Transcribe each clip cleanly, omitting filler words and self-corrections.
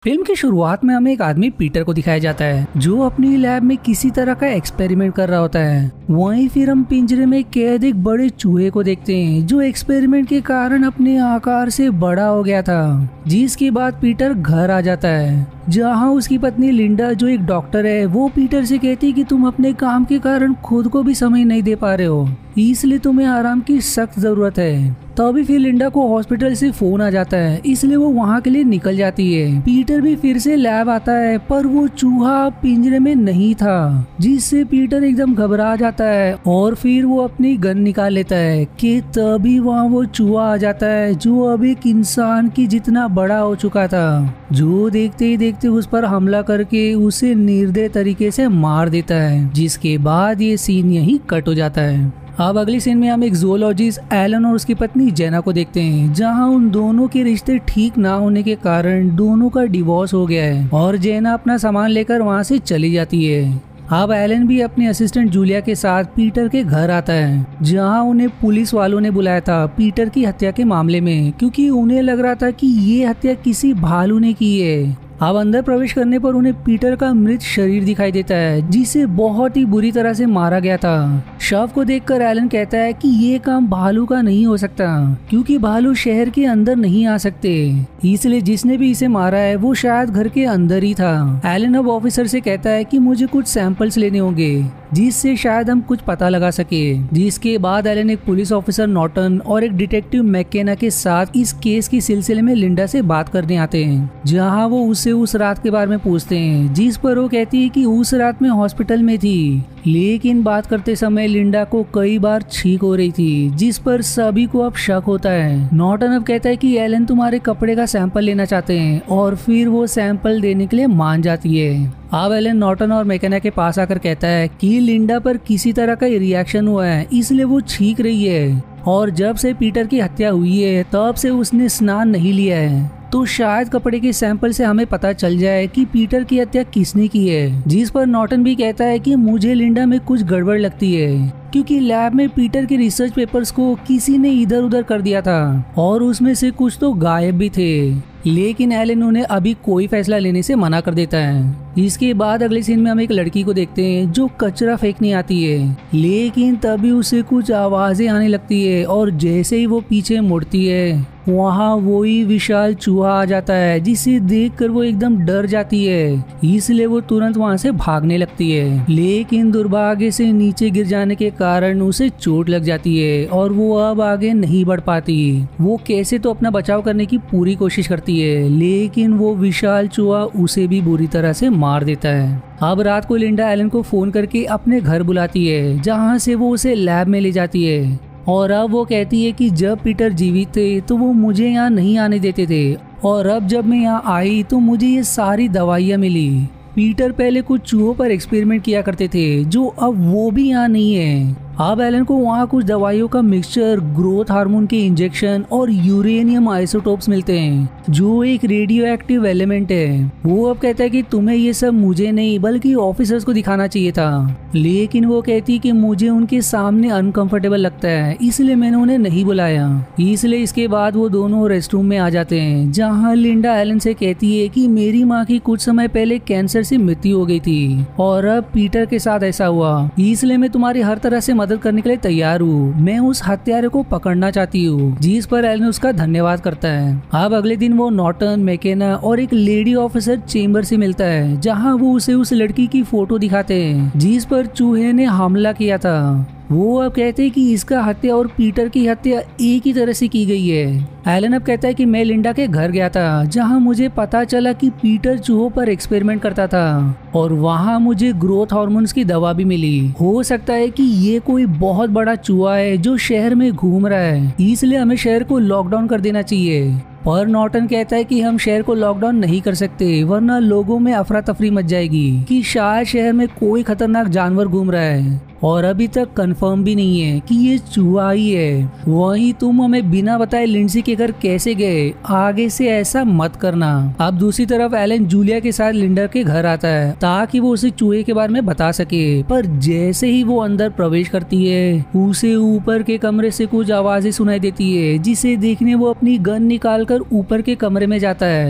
Film की शुरुआत में हमें एक आदमी पीटर को दिखाया जाता है जो अपनी लैब में किसी तरह का एक्सपेरिमेंट कर रहा होता है। वहीं फिर हम पिंजरे में कैद एक बड़े चूहे को देखते हैं जो एक्सपेरिमेंट के कारण अपने आकार से बड़ा हो गया था। जिसके बाद पीटर घर आ जाता है जहां उसकी पत्नी लिंडा जो एक डॉक्टर है वो पीटर से कहती है कि तुम अपने काम के कारण खुद को भी समय नहीं दे पा रहे हो, इसलिए तुम्हें आराम की सख्त जरूरत है। तभी फिर लिंडा को हॉस्पिटल से फोन आ जाता है, इसलिए वो वहाँ के लिए निकल जाती है। पीटर भी फिर से लैब आता है पर वो चूहा पिंजरे में नहीं था, जिससे पीटर एकदम घबरा जाता है और फिर वो अपनी गन निकाल लेता है कि तभी वहाँ वो चूहा आ जाता है जो अब एक इंसान की जितना बड़ा हो चुका था, जो देखते ही देखते उस पर हमला करके उसे निर्दय तरीके से मार देता है। जिसके बाद ये सीन यहीं कट हो जाता है। अब अगली सीन में हम एक जूलॉजिस्ट एलन और उसकी पत्नी जेना को देखते हैं जहां उन दोनों के रिश्ते ठीक ना होने के कारण दोनों का डिवोर्स हो गया है और जेना अपना सामान लेकर वहां से चली जाती है। अब एलन भी अपनी असिस्टेंट जूलिया के साथ पीटर के घर आता है जहां उन्हें पुलिस वालों ने बुलाया था पीटर की हत्या के मामले में, क्योंकि उन्हें लग रहा था कि ये हत्या किसी भालू ने की है। अब अंदर प्रवेश करने पर उन्हें पीटर का मृत शरीर दिखाई देता है जिसे बहुत ही बुरी तरह से मारा गया था। शव को देखकर एलन कहता है कि ये काम भालू का नहीं हो सकता क्योंकि भालू शहर के अंदर नहीं आ सकते, इसलिए जिसने भी इसे मारा है वो शायद घर के अंदर ही था। एलन अब ऑफिसर से कहता है कि मुझे कुछ सैंपल्स लेने होंगे जिससे शायद हम कुछ पता लगा सके। जिसके बाद एलन एक पुलिस ऑफिसर नॉर्टन और एक डिटेक्टिव मैकेना के साथ इस केस की सिलसिले में लिंडा से बात करने आते हैं, जहां वो उससे उस रात के बारे में पूछते हैं जिस पर वो कहती है कि उस रात में हॉस्पिटल में थी, लेकिन बात करते समय लिंडा को कई बार छींक हो रही थी, जिस पर सभी को अब शक होता है। नॉर्टन अब कहता है कि एलन तुम्हारे कपड़े का सैंपल लेना चाहते हैं और फिर वो सैंपल देने के लिए मान जाती है। अब एलन नॉर्टन और मैकेना के पास आकर कहता है कि लिंडा पर किसी तरह का रिएक्शन हुआ है इसलिए वो छींक रही है और जब से पीटर की हत्या हुई है तब से उसने स्नान नहीं लिया है, तो शायद कपड़े के सैंपल से हमें पता चल जाए कि पीटर की हत्या किसने की है। जिस पर नॉर्टन भी कहता है कि मुझे लिंडा में कुछ गड़बड़ लगती है क्योंकि लैब में पीटर के रिसर्च पेपर्स को किसी ने इधर उधर कर दिया था और उसमें से कुछ तो गायब भी थे, लेकिन एलन उन्हें अभी कोई फैसला लेने से मना कर देता है। इसके बाद अगले सीन में हम एक लड़की को देखते हैं जो कचरा फेंकने आती है, लेकिन तभी उसे कुछ आवाजें आने लगती है और जैसे ही वो पीछे मुड़ती है वहाँ वही विशाल चूहा आ जाता है जिसे देखकर वो एकदम डर जाती है, इसलिए वो तुरंत वहाँ से भागने लगती है। लेकिन दुर्भाग्य से नीचे गिर जाने के कारण उसे चोट लग जाती है और वो अब आगे नहीं बढ़ पाती। वो कैसे तो अपना बचाव करने की पूरी कोशिश करती है, लेकिन वो विशाल चूहा उसे भी बुरी तरह से मार देता है। अब रात को लिंडा एलन को फोन करके अपने घर बुलाती है जहाँ से वो उसे लैब में ले जाती है और अब वो कहती है कि जब पीटर जीवित थे तो वो मुझे यहाँ नहीं आने देते थे और अब जब मैं यहाँ आई तो मुझे ये सारी दवाइयाँ मिली। पीटर पहले कुछ चूहों पर एक्सपेरिमेंट किया करते थे जो अब वो भी यहाँ नहीं है। अब एलन को वहाँ कुछ दवाइयों का मिक्सचर, ग्रोथ हार्मोन के इंजेक्शन और यूरेनियम आइसोटोप्स मिलते हैं जो एक रेडियो एक्टिव एलिमेंट है। वो अब कहता है कि तुम्हें ये सब मुझे नहीं बल्कि ऑफिसर्स को दिखाना चाहिए था, लेकिन वो कहती कि मुझे उनके सामने अनकंफर्टेबल लगता है इसलिए मैंने उन्हें नहीं बुलाया। इसलिए इसके बाद वो दोनों रेस्टरूम में आ जाते हैं जहाँ लिंडा एलन से कहती है कि मेरी माँ की कुछ समय पहले कैंसर से मृत्यु हो गई थी और अब पीटर के साथ ऐसा हुआ, इसलिए मैं तुम्हारी हर तरह से मदद करने के लिए तैयार हूँ। मैं उस हत्यारे को पकड़ना चाहती हूँ। जिस पर एलन उसका धन्यवाद करता है। अब अगले दिन वो नॉर्टन, मैकेना और एक लेडी ऑफिसर चेम्बर से मिलता है जहाँ वो उसे उस लड़की की फोटो दिखाते हैं जिस पर चूहे ने हमला किया था। वो अब कहते हैं कि इसका हत्या और पीटर की हत्या एक ही तरह से की गई है। एलन अब कहता है कि मैं लिंडा के घर गया था जहां मुझे पता चला कि पीटर चूहों पर एक्सपेरिमेंट करता था और वहां मुझे ग्रोथ हार्मोन्स की दवा भी मिली। हो सकता है कि ये कोई बहुत बड़ा चूहा है जो शहर में घूम रहा है, इसलिए हमें शहर को लॉकडाउन कर देना चाहिए। पर नॉर्टन कहता है कि हम शहर को लॉकडाउन नहीं कर सकते वरना लोगों में अफरा तफरी मच जाएगी कि शायद शहर में कोई खतरनाक जानवर घूम रहा है और अभी तक कंफर्म भी नहीं है कि ये चूहा ही है। वहीं तुम हमें बिना बताए लिंडसी के घर कैसे गए, आगे से ऐसा मत करना। अब दूसरी तरफ एलन जूलिया के साथ लिंडा के घर आता है ताकि वो उसे चूहे के बारे में बता सके, पर जैसे ही वो अंदर प्रवेश करती है उसे ऊपर के कमरे से कुछ आवाजें सुनाई देती है जिसे देखने वो अपनी गन निकाल ऊपर के कमरे में जाता है।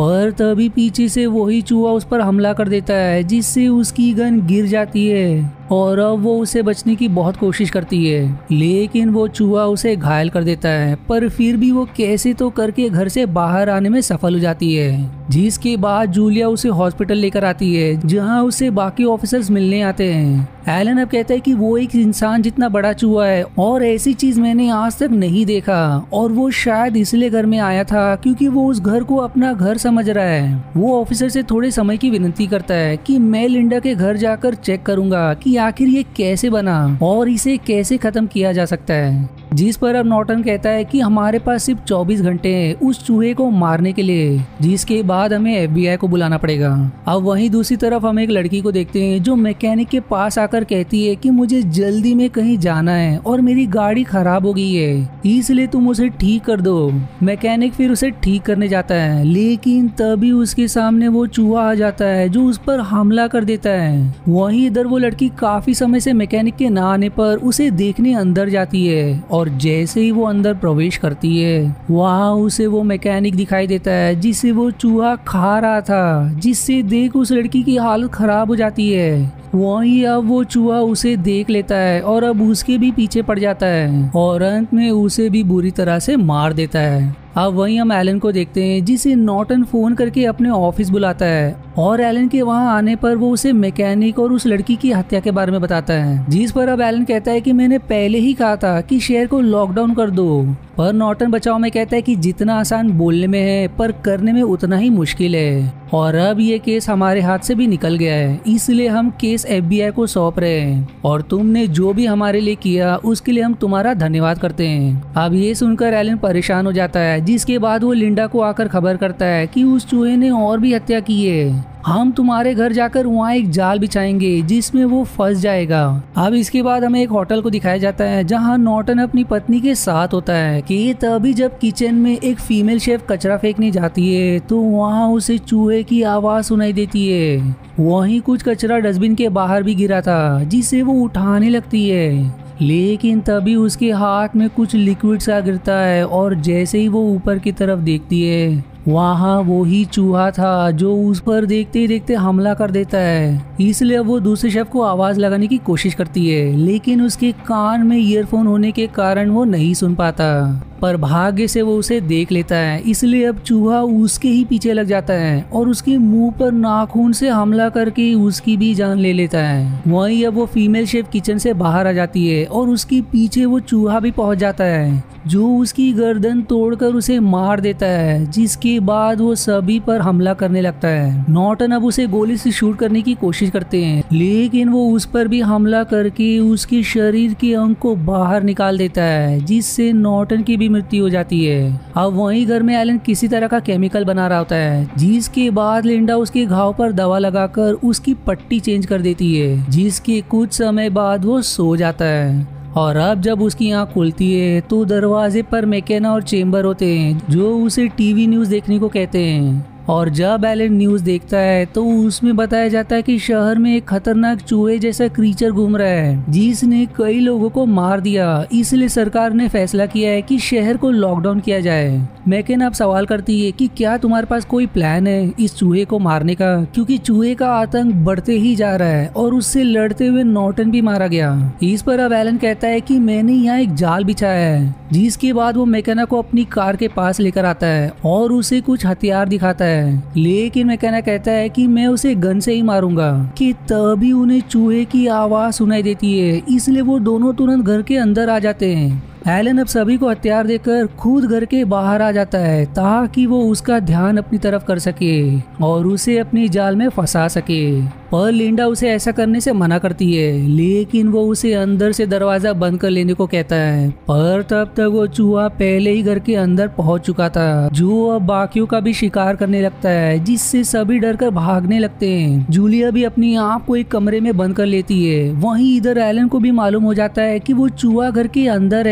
पर तभी पीछे से वही चूहा उस पर हमला कर देता है, जिससे उसकी गन गिर जाती है और अब वो उसे बचने की बहुत कोशिश करती है, लेकिन वो चूहा उसे घायल कर देता है। पर फिर भी वो कैसे तो करके घर से बाहर आने में सफल हो जाती है, जिसके बाद जूलिया उसे हॉस्पिटल लेकर आती है, जहां उसे बाकी ऑफिसर्स मिलने आते हैं। एलन अब कहता है कि वो एक इंसान जितना बड़ा चूहा है और ऐसी चीज मैंने आज तक नहीं देखा, और वो शायद इसलिए घर में आया था क्योंकि वो उस घर को अपना घर समझ रहा है। वो ऑफिसर से थोड़े समय की विनती करता है कि मैं लिंडा के घर जाकर चेक करूंगा कि आखिर ये कैसे बना और इसे कैसे खत्म किया जा सकता है। जिस पर अब नॉर्टन कहता है कि हमारे पास सिर्फ 24 घंटे हैं उस चूहे को मारने के लिए, जिसके बाद हमें FBI को बुलाना पड़ेगा। अब वहीं दूसरी तरफ हम एक लड़की को देखते हैं जो मैकेनिक के पास आकर कहती है कि मुझे जल्दी में कहीं जाना है और मेरी गाड़ी खराब हो गई है, इसलिए तुम उसे ठीक कर दो। मैकेनिक फिर उसे ठीक करने जाता है, लेकिन तभी उसके सामने वो चूहा आ जाता है जो उस पर हमला कर देता है। वहीं इधर वो लड़की काफी समय से मैकेनिक के ना आने पर उसे देखने अंदर जाती है, और जैसे ही वो अंदर प्रवेश करती है वहाँ उसे वो मैकेनिक दिखाई देता है जिसे वो चूहा खा रहा था, जिससे देख उस लड़की की हालत खराब हो जाती है। वहीं अब वो चूहा उसे देख लेता है और अब उसके भी पीछे पड़ जाता है और अंत में उसे भी बुरी तरह से मार देता है। अब वहीं हम एलन को देखते हैं जिसे नॉर्टन फोन करके अपने ऑफिस बुलाता है, और एलन के वहां आने पर वो उसे मैकेनिक और उस लड़की की हत्या के बारे में बताता है। जिस पर अब एलन कहता है कि मैंने पहले ही कहा था कि शहर को लॉकडाउन कर दो, पर नॉर्टन बचाव में कहता है कि जितना आसान बोलने में है पर करने में उतना ही मुश्किल है, और अब ये केस हमारे हाथ से भी निकल गया है, इसलिए हम केस FBI को सौंप रहे हैं, और तुमने जो भी हमारे लिए किया उसके लिए हम तुम्हारा धन्यवाद करते हैं। अब ये सुनकर एलन परेशान हो जाता है, जिसके बाद वो लिंडा को आकर खबर करता है कि उस चूहे ने और भी हत्या की है। हम तुम्हारे घर जाकर वहाँ एक जाल बिछाएंगे जिसमें वो फंस जाएगा। अब इसके बाद हमें एक होटल को दिखाया जाता है जहाँ नॉर्टन अपनी पत्नी के साथ होता है कि तभी जब किचन में एक फीमेल शेफ कचरा फेंकने जाती है तो वहाँ उसे चूहे की आवाज सुनाई देती है। वहीं कुछ कचरा डस्टबिन के बाहर भी गिरा था जिसे वो उठाने लगती है, लेकिन तभी उसके हाथ में कुछ लिक्विड सा गिरता है, और जैसे ही वो ऊपर की तरफ देखती है वहाँ वो ही चूहा था जो उस पर देखते ही देखते हमला कर देता है। इसलिए वो दूसरे शेफ को आवाज लगाने की कोशिश करती है, लेकिन उसके कान में ईयरफोन होने के कारण वो नहीं सुन पाता, पर भाग्य से वो उसे देख लेता है। इसलिए अब चूहा उसके ही पीछे लग जाता है और उसके मुंह पर नाखून से हमला करके उसकी भी जान ले लेता है। वहीं अब वो फीमेल शेफ किचन से बाहर आ जाती है और उसके पीछे वो चूहा भी पहुंच जाता है जो उसकी गर्दन तोड़कर उसे मार देता है, जिसके बाद वो सभी पर हमला करने लगता है। नॉर्टन अब उसे गोली से शूट करने की कोशिश करते हैं, लेकिन वो उस पर भी हमला करके उसके शरीर के अंग को बाहर निकाल देता है, जिससे नॉर्टन की भी मृत्यु हो जाती है। अब वहीं घर में एलन किसी तरह का केमिकल बना रहा होता है, जिसके बाद लिंडा उसके घाव पर दवा लगाकर उसकी पट्टी चेंज कर देती है, जिसके कुछ समय बाद वो सो जाता है। और अब जब उसकी आंख खुलती है तो दरवाजे पर मैकेना और चेम्बर होते हैं जो उसे टीवी न्यूज देखने को कहते हैं। और जब एलन न्यूज देखता है तो उसमें बताया जाता है कि शहर में एक खतरनाक चूहे जैसा क्रीचर घूम रहा है जिसने कई लोगों को मार दिया। इसलिए सरकार ने फैसला किया है कि शहर को लॉकडाउन किया जाए। मैकेन अब सवाल करती है कि क्या तुम्हारे पास कोई प्लान है इस चूहे को मारने का, क्योंकि चूहे का आतंक बढ़ते ही जा रहा है और उससे लड़ते हुए नॉर्टन भी मारा गया। इस पर अब एलन कहता है कि मैंने यहाँ एक जाल बिछाया है, जिसके बाद वो मैकेना को अपनी कार के पास लेकर आता है और उसे कुछ हथियार दिखाता है, लेकिन मैकेना कहता है कि मैं उसे गन से ही मारूंगा। कि तभी उन्हें चूहे की आवाज सुनाई देती है, इसलिए वो दोनों तुरंत घर के अंदर आ जाते हैं। एलन अब सभी को हथियार देकर खुद घर के बाहर आ जाता है ताकि वो उसका ध्यान अपनी तरफ कर सके और उसे अपनी जाल में फंसा सके। पर लिंडा उसे ऐसा करने से मना करती है, लेकिन वो उसे अंदर से दरवाजा बंद कर लेने को कहता है। पर तब तक वो चूहा पहले ही घर के अंदर पहुंच चुका था, जो अब बाकियों का भी शिकार करने लगता है, जिससे सभी डर कर भागने लगते हैं। जूलिया भी अपनी आप को एक कमरे में बंद कर लेती है। वहीं इधर एलन को भी मालूम हो जाता है कि वो चूहा घर के अंदर है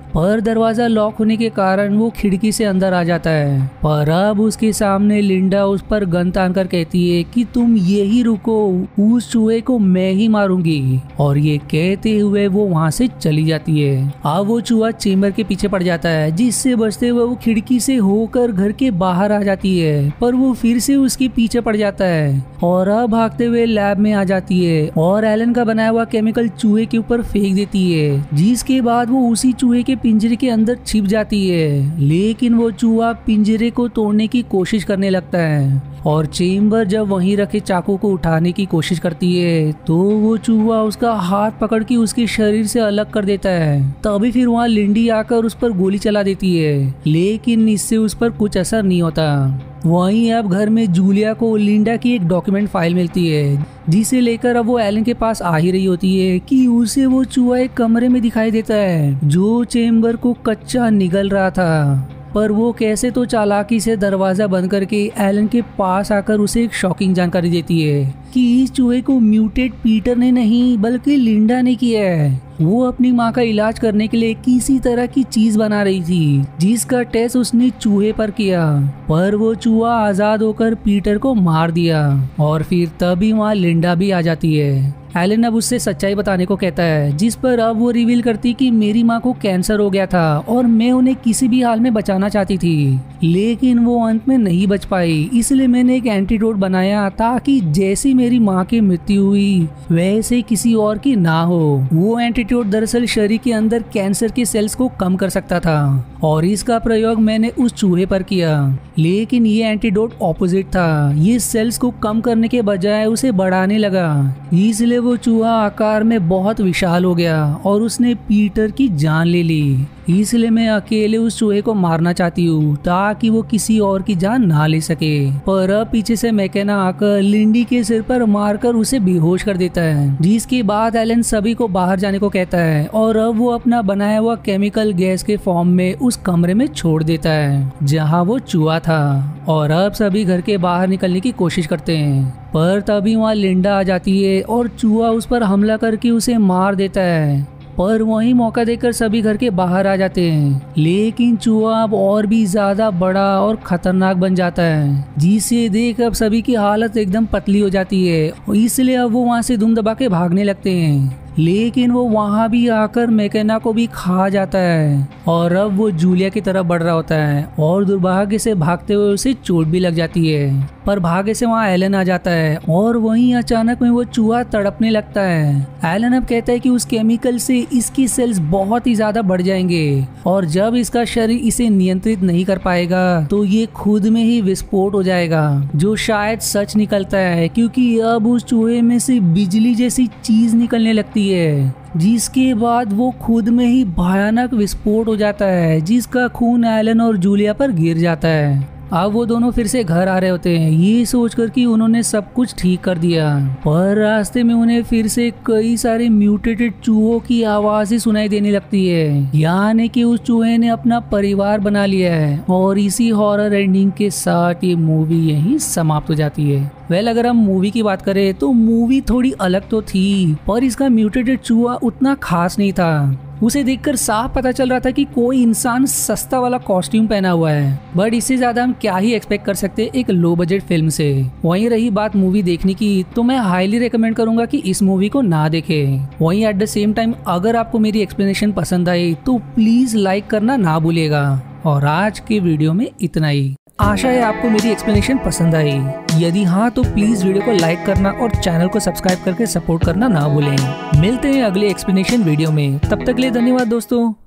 पर दरवाजा लॉक होने के कारण वो खिड़की से अंदर आ जाता है। पर अब उसके सामने लिंडा उस पर गन तान कर कहती है कि तुम यही रुको, उस चूहे को मैं ही मारूंगी। और ये कहते हुए वो वहाँ से चली जाती है। अब वो चूहा चेम्बर के पीछे पड़ जाता है, जिससे बचते हुए वो खिड़की से होकर घर के बाहर आ जाती है। पर वो फिर से उसके पीछे पड़ जाता है और अब भागते हुए लैब में आ जाती है और एलन का बनाया हुआ केमिकल चूहे के ऊपर फेंक देती है, जिसके बाद वो उसी चूहे के पिंजरे के अंदर छिप जाती है। लेकिन वो चूहा पिंजरे को तोड़ने की कोशिश करने लगता है और चेम्बर जब वहीं रखे चाकू को उठाने की कोशिश करती है तो वो चूहा उसका हाथ पकड़ के उसके शरीर से अलग कर देता है। तभी फिर वहाँ लिंडी आकर उस पर गोली चला देती है, लेकिन इससे उस पर कुछ असर नहीं होता। वहीं अब घर में जूलिया को लिंडा की एक डॉक्यूमेंट फाइल मिलती है, जिसे लेकर अब वो एलन के पास आ ही रही होती है कि उसे वो चूहा एक कमरे में दिखाई देता है जो चेम्बर को कच्चा निगल रहा था। पर वो कैसे तो चालाकी से दरवाजा बंद करके एलन के पास आकर उसे एक शॉकिंग जानकारी देती है कि इस चूहे को म्यूटेट पीटर ने नहीं बल्कि लिंडा ने किया है। वो अपनी माँ का इलाज करने के लिए किसी तरह की चीज बना रही थी, जिसका टेस्ट उसने चूहे पर किया। पर वो चूहा आजाद होकर पीटर को मार दिया और फिर तभी वहाँ लिंडा भी आ जाती है। एलन अब उससे सच्चाई बताने को कहता है, जिस पर अब वो रिवील करती कि मेरी माँ को कैंसर हो गया था और मैं उन्हें किसी भी हाल में बचाना चाहती थी, लेकिन वो अंत में नहीं बच पाई। इसलिए मैंने एक एंटीडोट बनाया ताकि जैसी मेरी माँ की मृत्यु हुई वैसे किसी और की ना हो। वो एंटीडोट दरअसल शरीर के अंदर कैंसर के सेल्स को कम कर सकता था और इसका प्रयोग मैंने उस चूहे पर किया, लेकिन ये एंटीडोट ऑपोजिट था। ये सेल्स को कम करने के बजाय उसे बढ़ाने लगा, इसलिए वो चूहा आकार में बहुत विशाल हो गया और उसने पीटर की जान ले ली। इसलिए मैं अकेले उस चूहे को मारना चाहती हूँ ताकि वो किसी और की जान ना ले सके। पर अब पीछे से मैकेना आकर लिंडी के सिर पर मारकर उसे बेहोश कर देता है, जिसके बाद एलन सभी को बाहर जाने को कहता है और अब वो अपना बनाया हुआ केमिकल गैस के फॉर्म में उस कमरे में छोड़ देता है जहाँ वो चूहा था। और अब सभी घर के बाहर निकलने की कोशिश करते हैं, पर तभी वहाँ लिंडा आ जाती है और चूहा उस पर हमला करके उसे मार देता है। पर वही मौका देकर सभी घर के बाहर आ जाते हैं, लेकिन चूहा अब और भी ज्यादा बड़ा और खतरनाक बन जाता है, जिसे देख अब सभी की हालत एकदम पतली हो जाती है। इसलिए अब वो वहाँ से दुम दबा के भागने लगते हैं, लेकिन वो वहाँ भी आकर मैकेना को भी खा जाता है और अब वो जूलिया की तरफ बढ़ रहा होता है और दुर्भाग्य से भागते हुए उसे चोट भी लग जाती है। पर भाग्य से वहाँ एलन आ जाता है और वहीं अचानक में वो चूहा तड़पने लगता है। एलन अब कहता है कि उस केमिकल से इसकी सेल्स बहुत ही ज्यादा बढ़ जाएंगे और जब इसका शरीर इसे नियंत्रित नहीं कर पाएगा तो ये खुद में ही विस्फोट हो जाएगा, जो शायद सच निकलता है क्योंकि अब उस चूहे में से बिजली जैसी चीज निकलने लगती है, जिसके बाद वो खुद में ही भयानक विस्फोट हो जाता है, जिसका खून एलन और जूलिया पर गिर जाता है। अब वो दोनों फिर से घर आ रहे होते हैं, ये सोचकर कि उन्होंने सब कुछ ठीक कर दिया। पर रास्ते में उन्हें फिर से कई सारे म्यूटेटेड चूहों की आवाजें सुनाई देने लगती है, यानी कि उस चूहे ने अपना परिवार बना लिया है। और इसी हॉरर एंडिंग के साथ ये मूवी यहीं समाप्त हो जाती है। अगर हम मूवी की बात करें तो मूवी थोड़ी अलग तो थी, पर इसका म्यूटेटेड चूहा उतना खास नहीं था। उसे देखकर साफ पता चल रहा था कि कोई इंसान सस्ता वाला कॉस्ट्यूम पहना हुआ है, बट इससे ज्यादा हम क्या ही एक्सपेक्ट कर सकते एक लो बजट फिल्म से। वहीं रही बात मूवी देखने की, तो मैं हाईली रिकमेंड करूंगा कि इस मूवी को ना देखें। वहीं एट द सेम टाइम अगर आपको मेरी एक्सप्लेनेशन पसंद आई तो प्लीज लाइक करना ना भूलिएगा। और आज के वीडियो में इतना ही। आशा है आपको मेरी एक्सप्लेनेशन पसंद आई। यदि हाँ तो प्लीज वीडियो को लाइक करना और चैनल को सब्सक्राइब करके सपोर्ट करना ना भूलें। मिलते हैं अगले एक्सप्लेनेशन वीडियो में, तब तक के लिए धन्यवाद दोस्तों।